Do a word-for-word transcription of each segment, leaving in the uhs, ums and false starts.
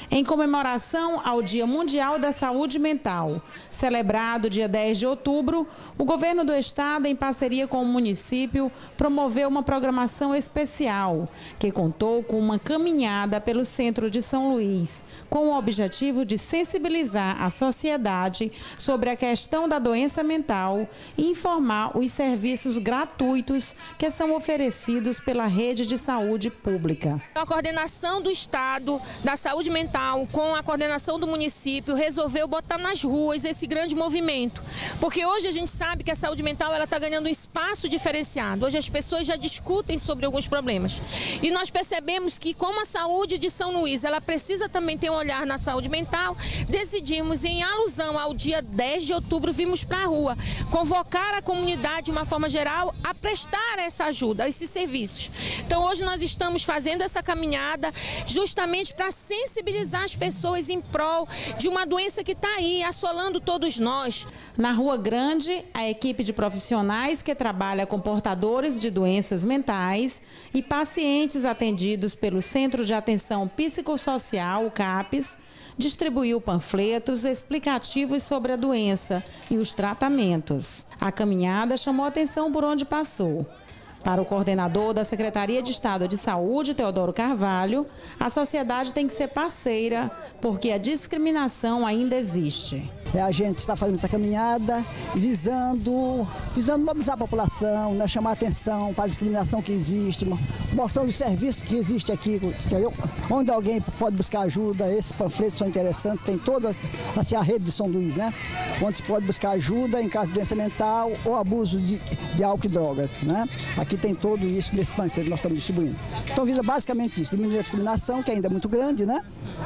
Em comemoração ao Dia Mundial da Saúde Mental, celebrado dia dez de outubro, o governo do estado, em parceria com o município, promoveu uma programação especial, que contou com uma caminhada pelo centro de São Luís, com o objetivo de sensibilizar a sociedade sobre a questão da doença mental e informar os serviços gratuitos que são oferecidos pela rede de saúde pública. A coordenação do estado da saúde mental, com a coordenação do município, resolveu botar nas ruas esse grande movimento. Porque hoje a gente sabe que a saúde mental ela está ganhando um espaço diferenciado. Hoje as pessoas já discutem sobre alguns problemas. E nós percebemos que, como a saúde de São Luís, ela precisa também ter um olhar na saúde mental, decidimos, em alusão ao dia dez de outubro, vimos para a rua, convocar a comunidade de uma forma geral a prestar essa ajuda, esses serviços. Então hoje nós estamos fazendo essa caminhada justamente para sensibilizar as pessoas em prol de uma doença que está aí, assolando todos nós. Na Rua Grande, a equipe de profissionais que trabalha com portadores de doenças mentais e pacientes atendidos pelo Centro de Atenção Psicossocial, o CAPS, distribuiu panfletos explicativos sobre a doença e os tratamentos. A caminhada chamou atenção por onde passou. Para o coordenador da Secretaria de Estado de Saúde, Teodoro Carvalho, a sociedade tem que ser parceira, porque a discriminação ainda existe. A gente está fazendo essa caminhada visando, visando mobilizar a população, né, chamar a atenção para a discriminação que existe, mostrando os serviços que existe aqui, entendeu? Onde alguém pode buscar ajuda. Esses panfletos são interessantes, tem toda assim, a rede de São Luís, né? Onde se pode buscar ajuda em caso de doença mental ou abuso de, de álcool e drogas, né? Aqui tem tudo isso nesse panfleto que nós estamos distribuindo. Então visa basicamente isso, diminuir a discriminação, que ainda é muito grande, né?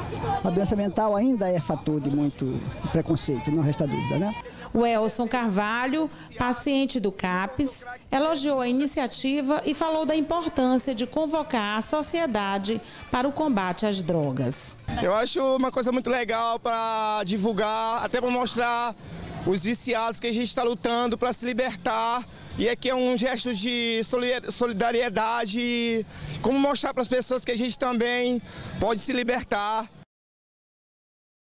A doença mental ainda é fator de muito preconceito. Não resta dúvida, né? O Elson Carvalho, paciente do CAPS, elogiou a iniciativa e falou da importância de convocar a sociedade para o combate às drogas. Eu acho uma coisa muito legal para divulgar, até para mostrar os viciados que a gente está lutando para se libertar. E aqui é um gesto de solidariedade, como mostrar para as pessoas que a gente também pode se libertar.